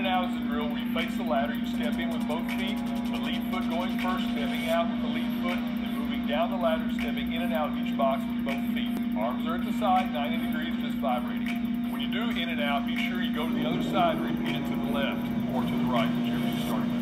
and out is the drill where you face the ladder, you step in with both feet, the lead foot going first, stepping out with the lead foot, then moving down the ladder, stepping in and out of each box with both feet. Arms are at the side, 90 degrees, just vibrating. When you do in and out, be sure you go to the other side and repeat it to the left or to the right, whichever you start.